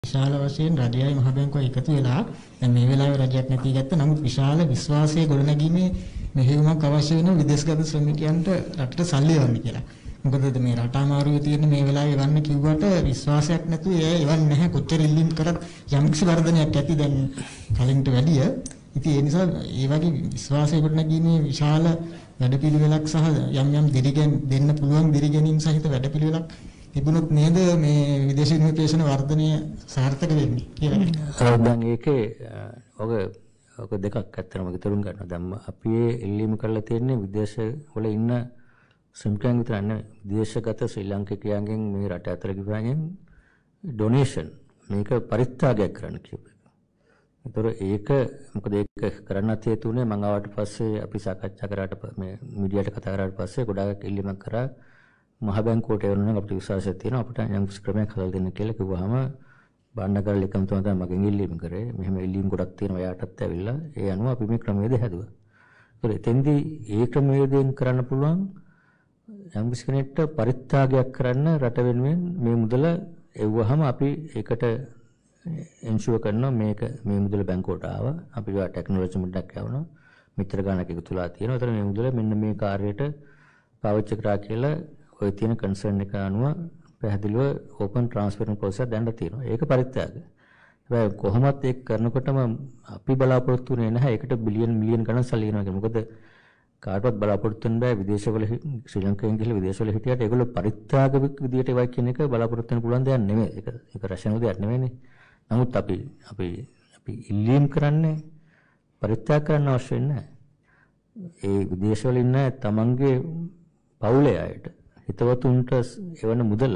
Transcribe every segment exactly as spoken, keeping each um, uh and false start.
විශාල වශයෙන් රජයයි මහ බැංකුවයි එකතු වෙලා දැන් මේ වෙලාවේ රජයක් නැති ගැත්ත නමුත් විශාල විශ්වාසයේ ගොඩනැගීමේ මෙහෙයුමක් අවශ්‍ය වෙන විදේශගත ශ්‍රමිකයන්ට රටට සල්ලි එවන්න කියලා. මොකද මේ රට අමාරුවේ තියෙන මේ වෙලාවේ එවන්න කිව්වට විශ්වාසයක් නැතුව ඒ එවන්නේ නැහැ. කොච්චර ඉල්ලීම් කරත් යම්කිසි වර්ධනයක් ඇති දැන් කලින්ට වැඩිය. ඉතින් ඒ නිසා ඒ වගේ විශ්වාසයේ ගොඩනැගීමේ විශාල වැඩපිළිවෙලක් සහ යම් යම් දිරිගෙන් දෙන්න පුළුවන් දිරිගැනීම් සහිත වැඩපිළිවෙලක් තිබුණොත් නේද මේ විදේශ ඉන්වෙස්ට්මන්ට් වර්ධනය සාර්ථක වෙන්නේ කියලා. දැන් ඒකේ ඔක ඔක දෙකක් අත්‍තරම විතරුම් ගන්නවා. දැන් අපි එල්ලීම කරලා තියෙන්නේ විදේශ වල ඉන්න ශ්‍රමිකයන් විතර නෙවෙයි. විදේශගත ශ්‍රී ලාංකිකයන්ගෙන් මේ රට අතර ගිහුවාගෙන් ඩොනේෂන් මේක පරිත්‍යාගයක් කරන්න කියපු එක. ඒතර ඒක මොකද ඒක කරන්නත් හේතු උනේ මම ආවට පස්සේ අපි සාකච්ඡා කරාට මේ මීඩියාට කතා කරාට පස්සේ ගොඩාක් එල්ලීමක් කරා මහ බැංකුවට එවන්න අපිට විශ්වාසයක් තියෙනවා අපිට යම් ක්‍රමයක් හදලා දෙන්න කියලා කිව්වහම බණ්ඩකරල එකම තමයි මගෙන් ඉල්ලීම කරේ. මෙහෙම ඉල්ලීම් ගොඩක් තියෙනවා එයාටත් ඇවිල්ලා. ඒ අනුව අපි මේ ක්‍රමවේද හැදුවා. ඒතර එතෙන්දී ඒ ක්‍රමවේදයෙන් කරන්න පුළුවන් යම් කෙනෙක්ට පරිත්‍යාගයක් කරන්න රට වෙනුවෙන් මේ මුදල එව්වහම අපි ඒකට එන්ෂුවර් කරනවා මේක මේ මුදල බැංකුවට ආවා. අපි ඒවා ටෙක්නොලොජි එකක් යවනවා. මෙච්චර ගණනක් එකතුලා තියෙනවා. ඒතර මේ මුදල මෙන්න මේ කාර්යයට පාවිච්චි කරා කියලා ඔය තියෙන කන්සර්න් එක අනුව පැහැදිලිව ඕපන් ට්‍රාන්ස්ෆර් ප්‍රොසෙස් දැන්න තියෙනවා. ඒක පරිත්‍යාග. හැබැයි කොහොමත් ඒක කරනකොටම අපි බලාපොරොත්තු වෙන්නේ නැහැ. ඒකට බිලියන් මිලියන් ගණන් සල්ලි යනවා කියලා. මොකද කාටවත් බලාපොරොත්තු වෙන්න බෑ විදේශවල ශ්‍රී ලංකාවෙන් ගිහලා විදේශවල හිටියට ඒගොල්ලෝ පරිත්‍යාග විදියට ඒවා කියන එක බලාපොරොත්තු වෙන්න පුළුවන් දෙයක් නෙමෙයි. ඒක ඒක රැෂනල් දෙයක් නෙමෙයිනේ. නමුත් අපි අපි අපි ඉල්ලීම් කරන්නේ පරිත්‍යාග කරන්න අවශ්‍ය නැහැ. ඒ විදේශවල ඉන්න තමන්ගේ පවුලේ අයට හිතවතුන්ට එවන මුදල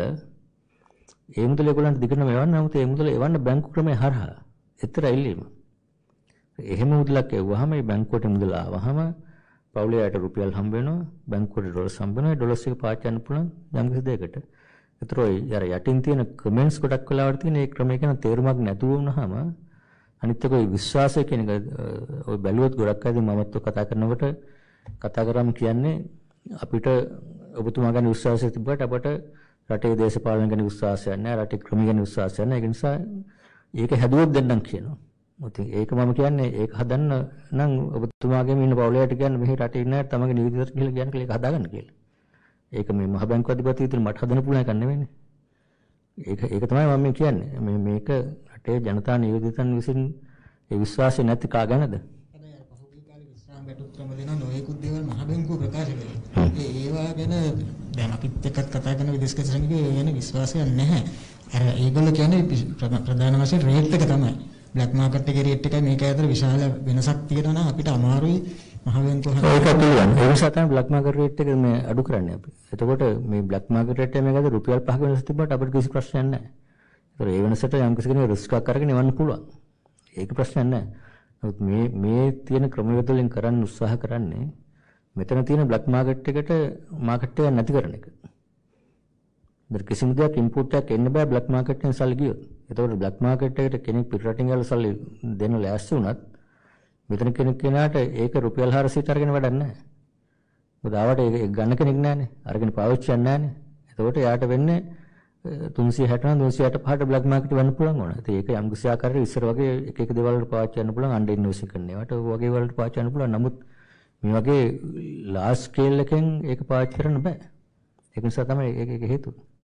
ඒ මුදල ඒගොල්ලන්ට දිගටම එවන්න. නමුත් ඒ මුදල එවන්න බැංකු ක්‍රමයේ හරහා එතර ඉල්ලීම. එහෙම මුදලක් එවුවාම මේ බැංකුවට මුදල ආවහම පවුලේ අයට රුපියල් හම්බ වෙනවා. බැංකුවට ඩොලර්ස් හම්බ වෙනවා. ඩොලර්ස් එක පාවිච්චි කරන්න පුළුවන් යම් කිසි දෙයකට. ඒතර ඔය යටින් තියෙන කමෙන්ට්ස් ගොඩක් වෙලාවට තියෙන ඒ ක්‍රමයක නම් තේරුමක් නැතුව වුණාම අනිත් එක ඔය විශ්වාසය කියන එක ඔය බැලුවොත් ගොඩක් අය මමත් කතා කරනකොට කතා කරාම කියන්නේ අපිට ඔබතුමා ගැන විශ්වාසය තිබ්බට අපට රටේ දේශපාලන ගැන විශ්වාසයක් නැහැ. රටේ ක්‍රම ගැන විශ්වාසයක් නැහැ. ඒ නිසා ඒක හැදුවොත් දෙන්නම් කියනවා. ඉතින් ඒක මම කියන්නේ ඒක හදන්න නම් ඔබතුමාගේම ඉන්න පවුලයට කියන්නේ මෙහි රටේ ඉන්න අය තමගේ නිවිදයට කියලා කියන්නේ කියලා ඒක හදාගන්න කියලා. ඒක මේ මහ බැංකුව අධිපති විතර මට හදන්න පුළුවන් එකක් නෙවෙයිනේ. ඒක ඒක තමයි මම කියන්නේ. මේ මේක රටේ ජනතා නිවේදිතන් විසින් ඒ විශ්වාසය නැති කා ගැනද? හැබැයි අර පහුගිය කාලේ විශ්‍රාම ගැටුම් දෙන නොයෙකුත් දේවල් මහ බැංකුව ප්‍රකාශ කළා. ඒ ඒවා ගැන දැන් අපිත් එක්කත් කතා කරන විදේශගත ශ්‍රමිකයෝ ගැන විශ්වාසයක් නැහැ. අර ඒගොල්ලෝ කියන්නේ ප්‍රධාන වශයෙන් රේට් එක තමයි. බ්ලැක් මාකට් එකේ රේට් එකයි මේක අතර විශාල වෙනසක් තියෙනවා නම් අපිට අමාරුයි මහ බැංකුව හදන්න. ඒක පිළිගන්න. ඒ නිසා තමයි බ්ලැක් මාකට් රේට් එක මේ අඩු කරන්නේ අපි. එතකොට මේ බ්ලැක් මාකට් රේට් එක මේකද රුපියල් පහක වෙනස තිබ්බට අපිට කිසි ප්‍රශ්නයක් නැහැ. ඒතර ඒ වෙනසට යම් කිසි කෙනෙක් රිස්ක් එකක් අරගෙන ඉවන්න පුළුවන්. ඒක ප්‍රශ්නයක් නැහැ. නමුත් මේ මේ තියෙන ක්‍රමවේද වලින් කරන්න උත්සාහ කරන්නේ මෙතන තියෙන බ්ලැක් මාකට් එකට මාකට් එක නැති කරන එක. දැන් කිසිම දෙයක් ඉම්පෝට් එකක් එන්න බෑ බ්ලැක් මාකට් එකෙන් සල්ලි ගියොත්. ඒතකොට බ්ලැක් මාකට් එකට කෙනෙක් පිටරටින් ගාලා සල්ලි දෙන්න ලෑස්ති වුණත් මෙතන කෙනෙක් කෙනාට ඒක රුපියල් හාරසියයට අරගෙන වැඩක් නැහැ. මොකද ආවට ඒක ගන්න කෙනෙක් නැහැනේ. අරගෙන පාවිච්චියක් නැහැනේ. ඒතකොට යාට වෙන්නේ තුන්සිය හැට නම් තුන්සිය අටපහට බ්ලැක් මාකට් වෙන්න පුළුවන් ඕන. ඉතින් ඒක යම් කිසි ආකාරයක ඉස්සර වගේ එක එක දේවල් වලට පාවිච්චි කරන්න පුළුවන් අන්ඩර් ඉන්වෙස්ට් කරන ඒවාට වගේ වලට පාවිච්චි කරන්න පුළුවන්. නමුත් මේ වගේ ලාර්ජ් ස්කේල් එකෙන් ඒක පාවිච්චි කරන්න බෑ. ඒක නිසා තමයි ඒක ඒක හේතුව.